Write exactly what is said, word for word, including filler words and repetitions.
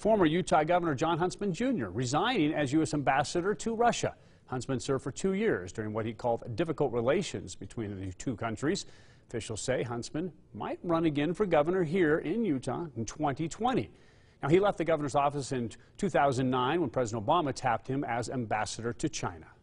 Former Utah Governor Jon Huntsman Junior resigning as U S ambassador to Russia. Huntsman served for two years during what he called difficult relations between the two countries. Officials say Huntsman might run again for governor here in Utah in twenty twenty. Now, he left the governor's office in two thousand nine when President Obama tapped him as ambassador to China.